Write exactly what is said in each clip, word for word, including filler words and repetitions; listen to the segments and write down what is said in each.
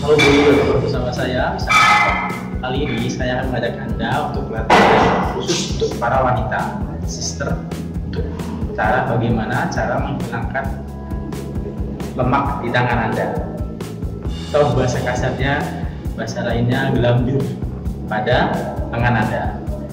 Halo Bu, bergabung bersama saya. Kali ini saya akan mengajak Anda untuk latihan khusus untuk para wanita, sister, untuk cara bagaimana cara menghilangkan lemak di tangan Anda. Atau bahasa kasarnya, bahasa lainnya gelambir pada tangan Anda.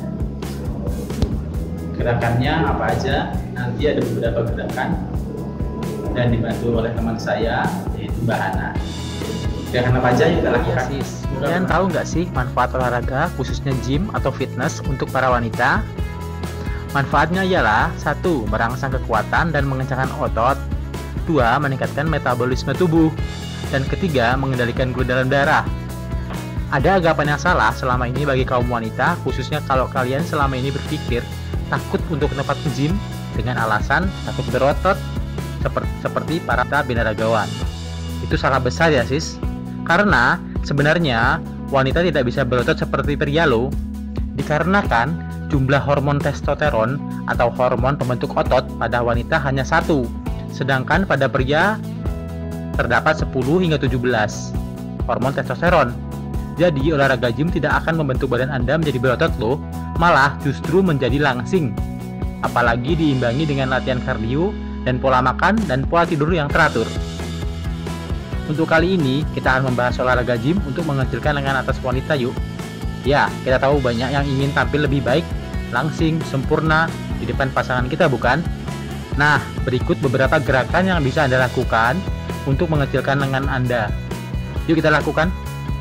Gerakannya apa aja? Nanti ada beberapa gerakan dan dibantu oleh teman saya, yaitu Mbak Hana. Gerakan apa aja yang kita lakukan? Iya, sis. Kalian tahu nggak sih manfaat olahraga khususnya gym atau fitness untuk para wanita? Manfaatnya ialah satu, merangsang kekuatan dan mengencangkan otot. Dua, meningkatkan metabolisme tubuh. Dan ketiga, mengendalikan gula dalam darah. Ada anggapan yang salah selama ini bagi kaum wanita, khususnya kalau kalian selama ini berpikir takut untuk ke tempat gym dengan alasan takut berotot seperti, seperti para binaragawan. Itu salah besar ya sis. Karena sebenarnya wanita tidak bisa berotot seperti pria loh. Dikarenakan jumlah hormon testosteron atau hormon pembentuk otot pada wanita hanya satu, sedangkan pada pria terdapat sepuluh hingga tujuh belas hormon testosteron. Jadi olahraga gym tidak akan membentuk badan Anda menjadi berotot loh, malah justru menjadi langsing. Apalagi diimbangi dengan latihan kardio dan pola makan dan pola tidur yang teratur. Untuk kali ini, kita akan membahas olahraga gym untuk mengecilkan lengan atas wanita yuk. Ya, kita tahu banyak yang ingin tampil lebih baik, langsing, sempurna di depan pasangan kita bukan? Nah, berikut beberapa gerakan yang bisa Anda lakukan untuk mengecilkan lengan Anda. Yuk kita lakukan.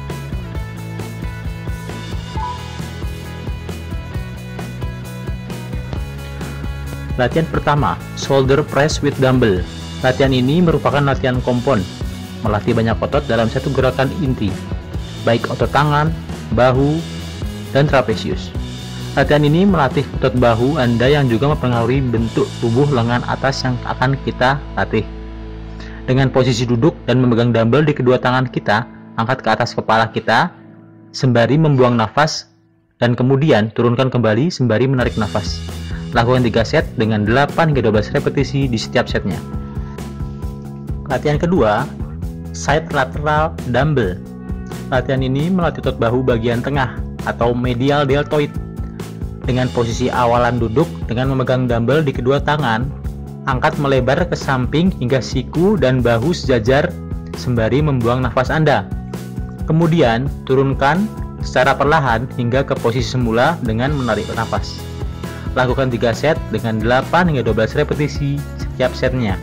Latihan pertama, shoulder press with dumbbell. Latihan ini merupakan latihan kompon, melatih banyak otot dalam satu gerakan inti, baik otot tangan, bahu, dan trapesius. Latihan ini melatih otot bahu Anda yang juga mempengaruhi bentuk tubuh lengan atas yang akan kita latih. Dengan posisi duduk dan memegang dumbbell di kedua tangan kita, angkat ke atas kepala kita, sembari membuang nafas, dan kemudian turunkan kembali sembari menarik nafas. Lakukan tiga set dengan delapan hingga dua belas repetisi di setiap setnya. Latihan kedua, side lateral dumbbell. Latihan ini melatih otot bahu bagian tengah atau medial deltoid. Dengan posisi awalan duduk dengan memegang dumbbell di kedua tangan, angkat melebar ke samping hingga siku dan bahu sejajar sembari membuang nafas Anda. Kemudian turunkan secara perlahan hingga ke posisi semula dengan menarik nafas. Lakukan tiga set dengan delapan hingga dua belas repetisi setiap setnya.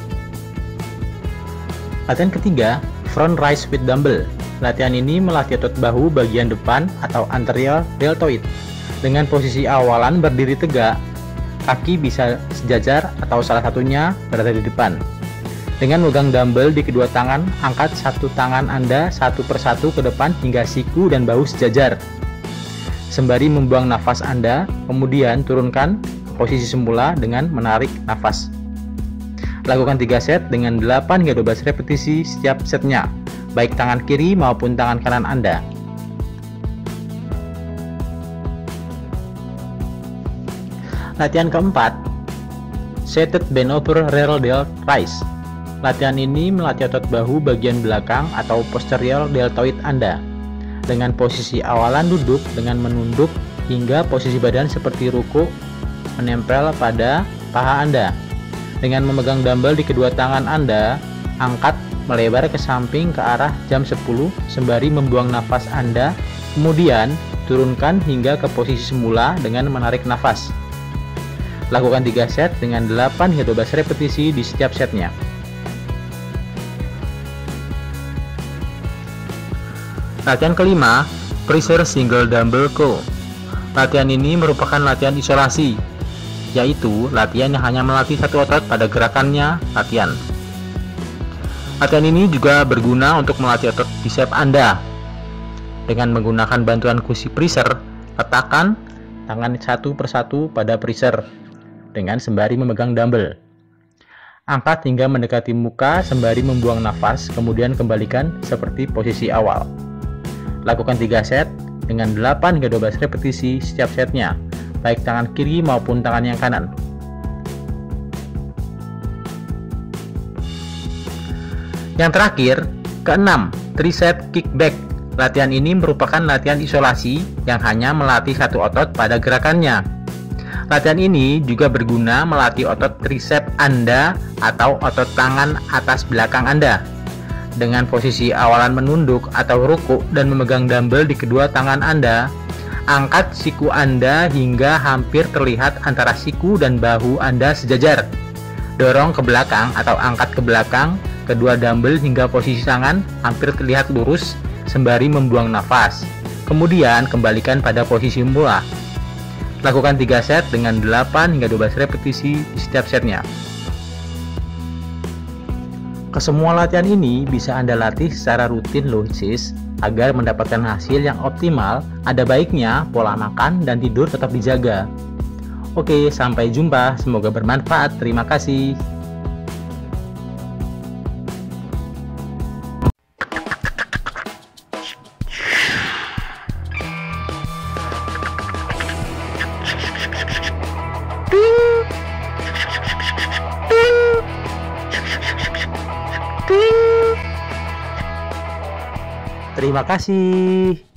Latihan ketiga, front raise with dumbbell. Latihan ini melatih otot bahu bagian depan atau anterior deltoid. Dengan posisi awalan berdiri tegak, kaki bisa sejajar atau salah satunya berada di depan. Dengan memegang dumbbell di kedua tangan, angkat satu tangan Anda satu persatu ke depan hingga siku dan bahu sejajar. Sembari membuang nafas Anda, kemudian turunkan ke posisi semula dengan menarik nafas. Lakukan tiga set dengan delapan hingga dua belas repetisi setiap setnya, baik tangan kiri maupun tangan kanan Anda. Latihan keempat, seated bent over rear delt raise. Latihan ini melatih otot bahu bagian belakang atau posterior deltoid Anda. Dengan posisi awalan duduk dengan menunduk hingga posisi badan seperti ruku menempel pada paha Anda. Dengan memegang dumbbell di kedua tangan Anda, angkat melebar ke samping ke arah jam sepuluh sembari membuang nafas Anda, kemudian turunkan hingga ke posisi semula dengan menarik nafas. Lakukan tiga set dengan delapan hingga dua belas repetisi di setiap setnya. Latihan kelima, pressure single dumbbell curl. Latihan ini merupakan latihan isolasi, yaitu latihan yang hanya melatih satu otot pada gerakannya latihan. Latihan ini juga berguna untuk melatih otot bicep Anda. Dengan menggunakan bantuan kursi presser, letakkan tangan satu persatu pada presser dengan sembari memegang dumbbell. Angkat hingga mendekati muka sembari membuang nafas, kemudian kembalikan seperti posisi awal. Lakukan tiga set dengan delapan hingga dua belas repetisi setiap setnya, baik tangan kiri maupun tangan yang kanan. Yang terakhir, keenam, Tricep kickback. Latihan ini merupakan latihan isolasi yang hanya melatih satu otot pada gerakannya. Latihan ini juga berguna melatih otot tricep Anda atau otot tangan atas belakang Anda. Dengan posisi awalan menunduk atau ruku dan memegang dumbbell di kedua tangan Anda, angkat siku Anda hingga hampir terlihat antara siku dan bahu Anda sejajar. Dorong ke belakang atau angkat ke belakang kedua dumbbell hingga posisi tangan hampir terlihat lurus sembari membuang nafas. Kemudian kembalikan pada posisi mula. Lakukan tiga set dengan delapan hingga dua belas repetisi di setiap setnya. Kesemua latihan ini bisa Anda latih secara rutin loh sis. Agar mendapatkan hasil yang optimal, ada baiknya pola makan dan tidur tetap dijaga. Oke, sampai jumpa. Semoga bermanfaat. Terima kasih. Terima kasih.